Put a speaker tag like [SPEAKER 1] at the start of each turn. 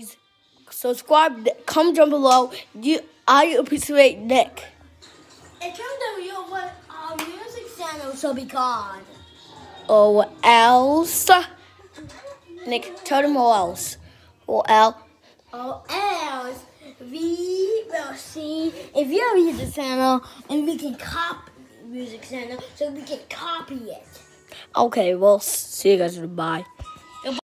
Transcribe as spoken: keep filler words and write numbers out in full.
[SPEAKER 1] Please subscribe. Comment down below. Do you, I appreciate Nick.
[SPEAKER 2] It turns out you know what our music channel shall be called.
[SPEAKER 1] Or else, Nick, tell them or else. Or else.
[SPEAKER 2] Or else we will see if you have a music channel and we can copy music channel so we can copy it.
[SPEAKER 1] Okay, well, see you guys. Bye.